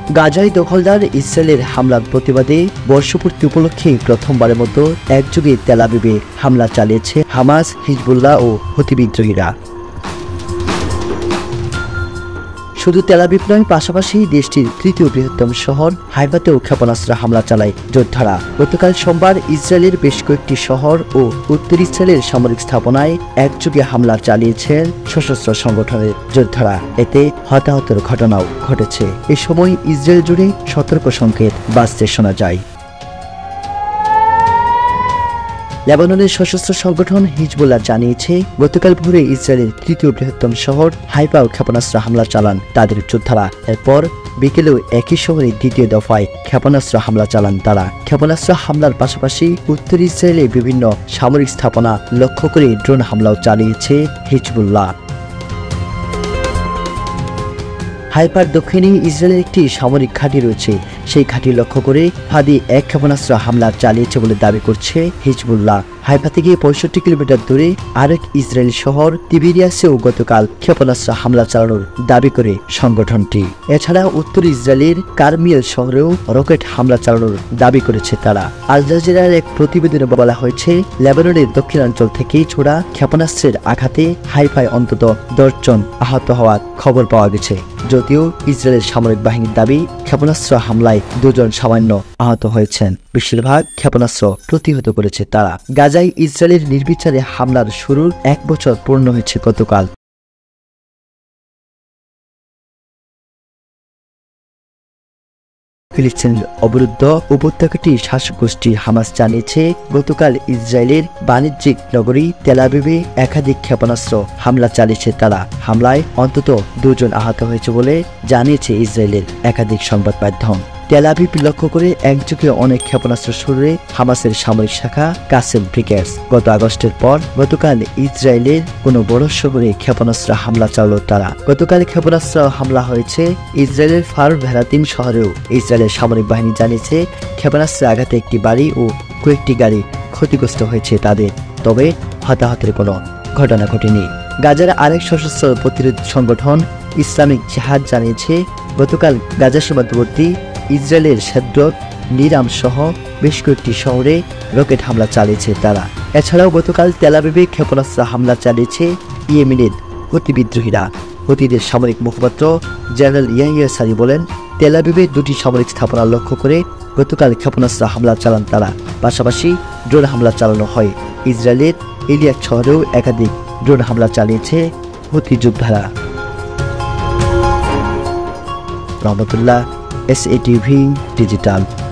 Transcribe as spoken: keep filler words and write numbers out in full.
গাজায় দখলদার ইসরায়েলের হামলার প্রতিবাদে বর্ষপূর্তি উপলক্ষে প্রথমবারের মতো একযোগে তেল আবিবে হামলা চালিয়েছে হামাস, হিজবুল্লাহ ও হুতি বিদ্রোহীরা। শুধু তেল আবিব নয়, পাশাপাশি দেশটির তৃতীয় বৃহত্তম শহর হাইফাতেও ক্ষেপণাস্ত্র হামলা চালায় যোদ্ধারা। গতকাল সোমবার ইসরায়েলের বেশ কয়েকটি শহর ও উত্তর ইসরায়েলের সামরিক স্থাপনায় একযোগে হামলা চালিয়েছেন সশস্ত্র সংগঠনের যোদ্ধারা। এতে হতাহতের ঘটনাও ঘটেছে। এ সময় ইসরায়েল জুড়ে সতর্ক সংকেত বাজতে শোনা যায়। লেবাননের সশস্ত্র সংগঠন হিজবুল্লাহ জানিয়েছে, গতকাল ভোরে ইসরায়েলের তৃতীয় বৃহত্তম শহর হাইফাও ক্ষেপণাস্ত্র হামলা চালান তাদের যোদ্ধারা। এরপর বিকেলেও একই শহরে দ্বিতীয় দফায় ক্ষেপণাস্ত্র হামলা চালান তারা। ক্ষেপণাস্ত্র হামলার পাশাপাশি উত্তর ইসরায়েলে বিভিন্ন সামরিক স্থাপনা লক্ষ্য করে ড্রোন হামলাও চালিয়েছে হিজবুল্লাহ। হাইফার দক্ষিণে ইসরায়েলের একটি সামরিক ঘাঁটি রয়েছে। সেই ঘাঁটি লক্ষ্য করে ফাঁদি এক ক্ষেপণাস্ত্র হামলা চালিয়েছে বলে দাবি করছে হিজবুল্লাহ। হাইফা থেকে পঁয়ষট্টি কিলোমিটার দূরে আরেক ইসরায়েলি শহর তিবিরিয়াসেও গতকাল ক্ষেপণাস্ত্র হামলা চালানোর দাবি করে সংগঠনটি। এছাড়া উত্তর ইসরায়েলের কারমিয়েল শহরেও রকেট হামলা চালানোর দাবি করেছে তারা। আল জাজিরার এক প্রতিবেদনে বলা হয়েছে, লেবাননের দক্ষিণাঞ্চল থেকেই ছোড়া ক্ষেপণাস্ত্রের আঘাতে হাইফায় অন্তত দশ জন আহত হওয়ার খবর পাওয়া গেছে। যদিও ইসরায়েলের সামরিক বাহিনীর দাবি, ক্ষেপণাস্ত্র হামলায় দুজন সামান্য আহত হয়েছেন। বেশিরভাগ ক্ষেপণাস্ত্র প্রতিহত করেছে তারা। গাজায় ইসরায়েলের নির্বিচারে হামলার শুরুর এক বছর পূর্ণ হয়েছে গতকাল। ফিলিস্তিনের অবরুদ্ধ উপত্যকাটি শাসক গোষ্ঠী হামাস জানিয়েছে, গতকাল ইসরায়েলের বাণিজ্যিক নগরী তেল আবিবে একাধিক ক্ষেপণাস্ত্র হামলা চালিয়েছে তারা। হামলায় অন্তত দুজন আহত হয়েছে বলে জানিয়েছে ইসরায়েলের একাধিক সংবাদ মাধ্যম। তেল আবিব লক্ষ্য করে একযোগে অনেক ক্ষেপণাস্ত্র ছুড়ে হামাসের সামরিক শাখা কাসেম ব্রিগেডস গত আগস্টের পর গতকাল ইসরায়েলের কোনো বড় শহরে ক্ষেপণাস্ত্র হামলা চালালো তারা। গতকাল ক্ষেপণাস্ত্র হামলা হয়েছে ইসরায়েলের ফার ভেরাতিম শহরেও। ইসরায়েলের সামরিক বাহিনী জানিয়েছে, ক্ষেপণাস্ত্রের আঘাতে একটি বাড়ি ও কয়েকটি গাড়ি ক্ষতিগ্রস্ত হয়েছে তাদের, তবে হতাহতের কোনো ঘটনা ঘটেনি। গাজার আরেক সশস্ত্র প্রতিরোধ সংগঠন ইসলামিক জিহাদ জানিয়েছে, গতকাল গাজা সীমান্তবর্তী ইসরায়েলের শেদ্রত, নিরাম সহ বেশ কয়েকটি শহরে রকেট হামলা চালিয়েছে তারা। এছাড়াও গতকাল তেল আবিবে ক্ষেপণাস্ত্র হামলা চালিয়েছে ইয়েমেনের হুতি বিদ্রোহীরা। হুতিদের সামরিক মুখপাত্র জেনারেল ইয়াহিয়া সারি বলেন, তেল আবিবে দুটি সামরিক স্থাপনা লক্ষ্য করে গতকাল ক্ষেপণাস্ত্র হামলা চালান তারা। পাশাপাশি ড্রোন হামলা চালানো হয়। ইসরায়েলের ইলিয়াক শহরেও একাধিক ড্রোন হামলা চালিয়েছে হুতি যোদ্ধারা। Rahmatullah, S A TV digital.